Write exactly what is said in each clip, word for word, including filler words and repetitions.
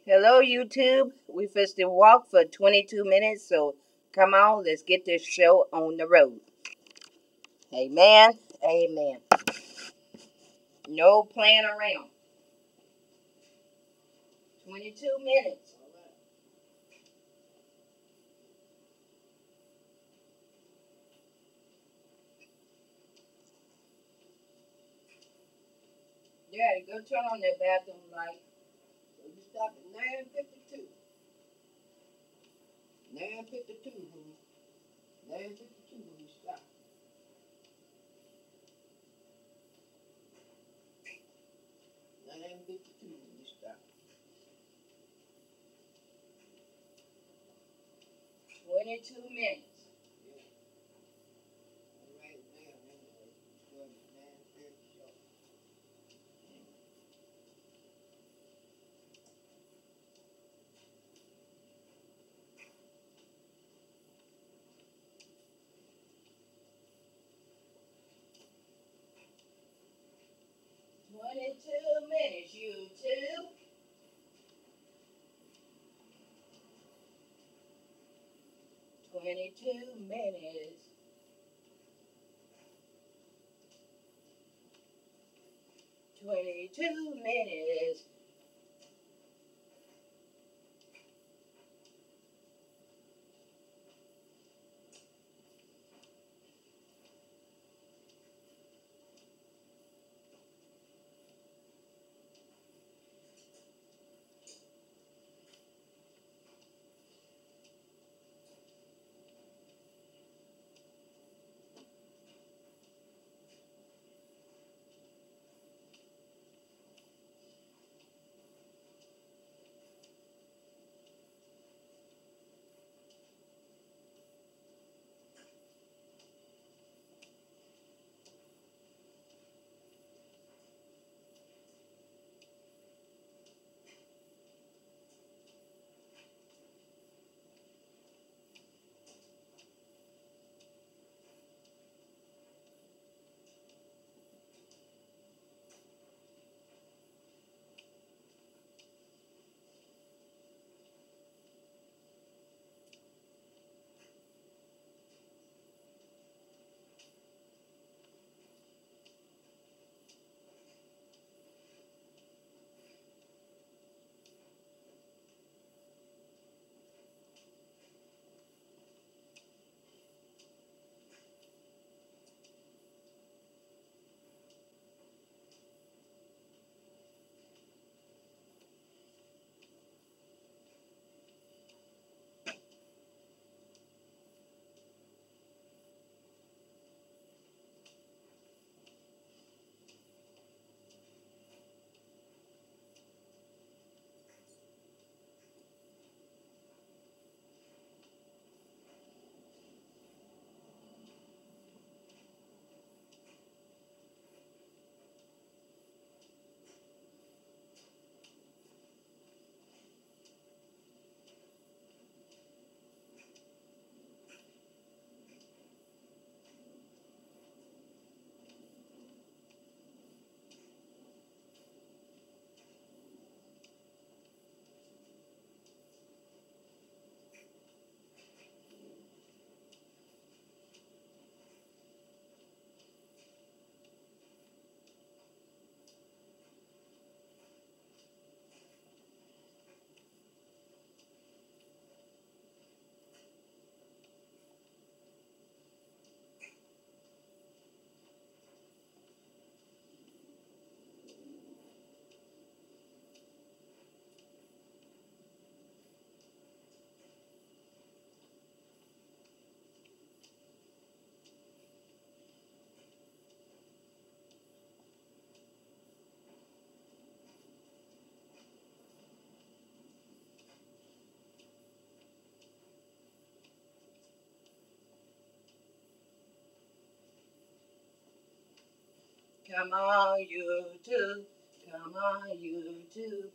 Hello, YouTube. We fixed to walk for twenty-two minutes, so come on, let's get this show on the road. Amen. Amen. No playing around. twenty-two minutes. Yeah, go turn on that bathroom light. So you stop at nine fifty-two. nine fifty-two, honey. nine fifty-two when you stop. nine fifty-two when you stop. twenty-two minutes. twenty-two minutes, YouTube. twenty-two minutes. twenty-two minutes. Come on, YouTube. Come on, YouTube.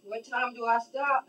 What time do I stop?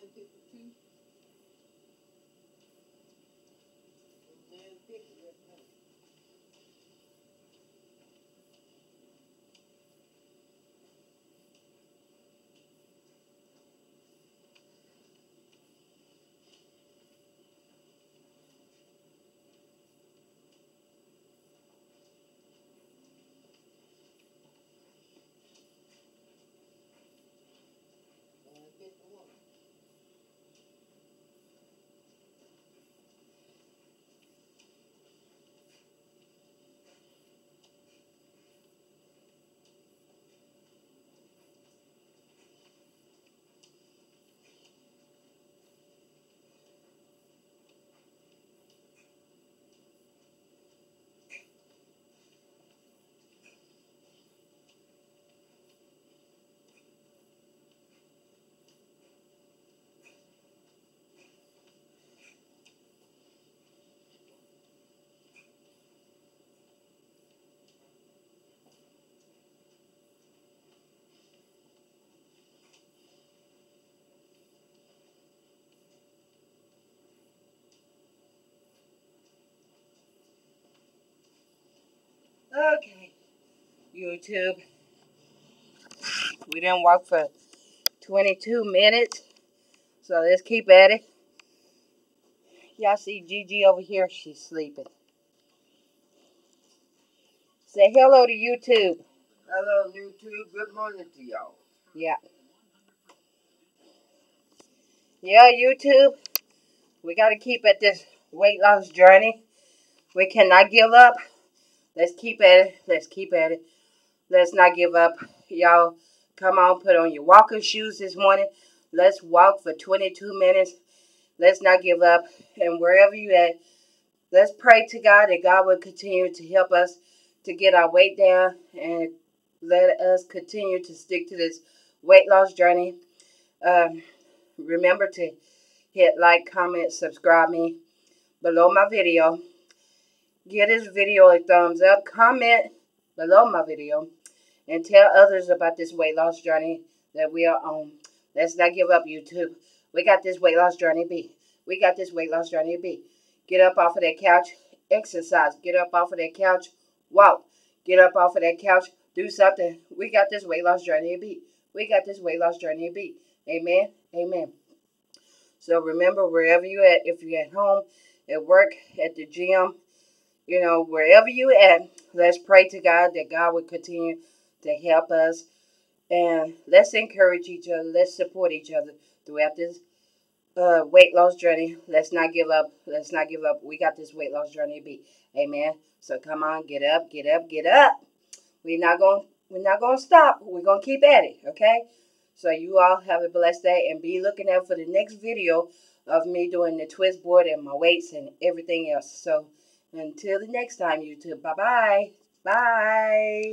Okay, YouTube. We didn't walk for twenty-two minutes, so let's keep at it. Y'all see Gigi over here? She's sleeping. Say hello to YouTube. Hello, YouTube. Good morning to y'all. Yeah. Yeah, YouTube. We got to keep at this weight loss journey. We cannot give up. Let's keep at it. Let's keep at it. Let's not give up. Y'all, come on, put on your walking shoes this morning. Let's walk for twenty-two minutes. Let's not give up. And wherever you at, let's pray to God that God will continue to help us to get our weight down and let us continue to stick to this weight loss journey. Um, remember to hit like, comment, subscribe me below my video. Give this video a thumbs up. Comment below my video. And tell others about this weight loss journey that we are on. Let's not give up, YouTube. We got this weight loss journey B. We got this weight loss journey B. Get up off of that couch. Exercise. Get up off of that couch. Walk. Get up off of that couch. Do something. We got this weight loss journey B. We got this weight loss journey B. Amen. Amen. So remember, wherever you at, if you're at home, at work, at the gym, you know, wherever you at, let's pray to God that God will continue to help us. And let's encourage each other. Let's support each other throughout this uh, weight loss journey. Let's not give up. Let's not give up. We got this weight loss journey B. Amen. So come on, get up, get up, get up. We're not going we're not gonna stop. We're gonna keep at it, okay? So you all have a blessed day and be looking out for the next video of me doing the twist board and my weights and everything else. So until the next time, YouTube. Bye-bye. Bye.